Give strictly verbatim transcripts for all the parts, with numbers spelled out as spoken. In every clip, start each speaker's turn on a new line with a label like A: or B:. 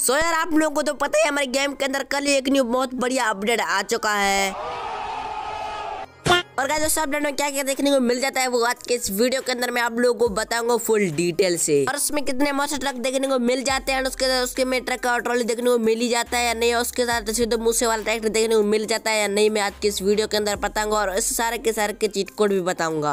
A: सो यार आप लोगों को तो पता ही है हमारे गेम के अंदर कल ही एक न्यू बहुत बढ़िया अपडेट आ चुका है। और गाइस उस अपडेट में क्या क्या देखने को मिल जाता है वो आज के इस वीडियो के अंदर मैं आप लोगों को बताऊंगा फुल डिटेल से। और उसमें कितने मस्त ट्रक देखने को मिल जाते हैं, उसके उसके में ट्रक का ट्रॉली देखने को मिल ही जाता है या नहीं, उसके साथ सीधे मूसे वाला ट्रैक्टर देखने को मिल जाता है या नहीं, मैं आज के इस वीडियो के अंदर बताऊंगा। और इस सारे के सारे के चीट कोड भी बताऊंगा।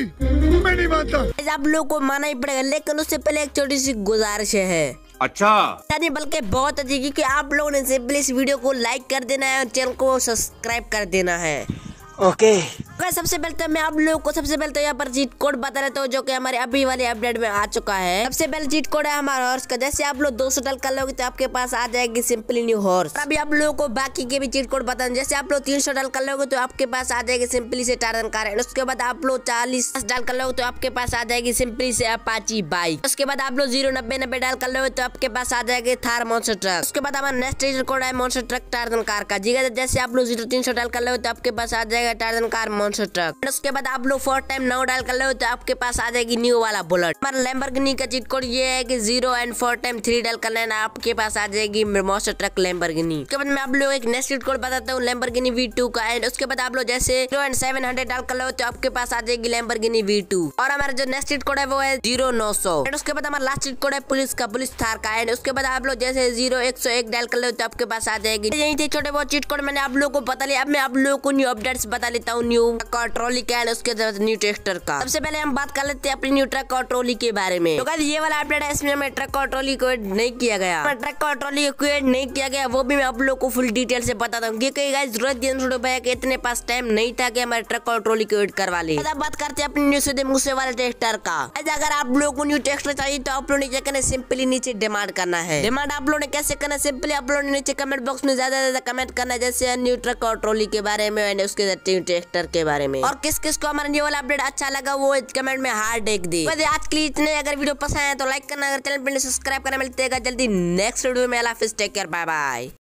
B: मैं नहीं मानता।
A: आप लोग को माना ही पड़ेगा, लेकिन उससे पहले एक छोटी सी गुजारिश है।
B: अच्छा
A: नहीं बल्कि बहुत अच्छी, क्योंकि आप लोगों ने सिंपली इस वीडियो को लाइक कर देना है और चैनल को सब्सक्राइब कर देना है।
B: Okay
A: okay. सबसे पहले तो मैं आप लोगों को सबसे पहले तो यहाँ पर चीट कोड बता रहे तो जो कि हमारे अभी वाले अपडेट में आ चुका है। सबसे पहले चीट कोड है हमारा हॉर्स का। जैसे आप लोग दो सौ डल कर लोगे तो आपके पास आ जाएगी सिंपली न्यू हॉर्स। अभी आप लोगों को बाकी के भी चीट कोड बता दें। जैसे आप लोग तीन सौ डल कर लोगे तो आपके पास आ जाएगी सिंपली से टार्जन कार। उसके बाद आप लोग चालीस डाल कर लोगे तो आपके पास आ जाएगी सिंपली से अपाची बाइक। उसके बाद आप लोग जीरो नब्बे नब्बे डाल कर लोगे तो आपके पास आ जाएगी थार मॉन्स्टर ट्रक। उसके बाद हमारा नेक्स्ट चीट कोड है मॉन्स्टर ट्रक टार्जन कार का। जी जैसे आप लोग जीरो तीन सौ डाल कर लोगे तो आपके पास आ जाएगा टार्जन कार मॉन्स्टर ट्रक। उसके बाद आप लोग फोर टाइम नौ डाल कर लो तो आपके पास आ जाएगी न्यू वाला बुलेट। हमारा लैम्बोर्गिनी का चीट कोड ये है कि zero and four time three डाल कर लेना, आपके पास आ जाएगी मॉन्स्टर ट्रक लैम्बोर्गिनी। उसके बाद मैं आप लोग एक नेक्स्ट चीट कोड बताता हूँ लैम्बोर्गिनी वी टू का। एंड उसके बाद आप लोग जैसे जीरो एंड सेवन हंड्रेड डाल कर लो तो आपके पास आ जाएगी लैम्बोर्गिनी वी टू। और हमारा जो नेक्स्ट चीट कोड है वो है जीरो नौ सौ। एंड उसके बाद हमारा लास्ट चीट कोड है पुलिस का, पुलिस थार का। एंड उसके बाद आप लोग जैसे जीरो एक सौ एक डाल कर लो तो आपके पास आ जाएगी। यही थे छोटे बहुत चीट कोड मैंने आप लोगों को बता लिया। अब मैं आप लोगों को न्यू अपडेट्स बता लेता हूँ न्यू ट्रॉली का एंड उसके बाद न्यू ट्रैक्टर का। सबसे पहले हम बात कर लेते हैं अपनी न्यू ट्रक और ट्रॉली के बारे में। तो गाइस ये वाला अपडेट है, इसमें हमें ट्रक और ट्रॉली को ऐड नहीं किया गया। ट्रक और ट्रॉली को ऐड नहीं किया गया वो भी मैं आप लोगों को फुल डिटेल से बताता हूँ, क्योंकि गाइस जरूरत दिन छोटे भाई के इतने पास टाइम नहीं था कि हमारे ट्रक और ट्रॉली को ऐड करवा ले। अब बात करते हैं अपनी न्यू सीधे मूसे वाले ट्रैक्टर का। अगर आप लोगों को न्यू ट्रैक्टर चाहिए तो आप लोगों ने क्या करना है, सिंपली नीचे डिमांड करना है। डिमांड आप लोगों ने कैसे करना है, सिंपली आप लोगों ने नीचे कमेंट बॉक्स में ज्यादा ज्यादा कमेंट करना है, जैसे न्यू ट्रक और ट्रॉली के बारे में और उसके ट्रैक्टर के बारे में। और किस किस को हमारा न्यू वाला अपडेट अच्छा लगा वो कमेंट में हार्ट देख दी। आज के लिए इतने, अगर वीडियो पसंद है तो लाइक करना, अगर चैनल पर सब्सक्राइब करना। मिलते हैं जल्दी नेक्स्ट वीडियो में। अल्लाह हाफिज़, टेक केयर, बाय बाय।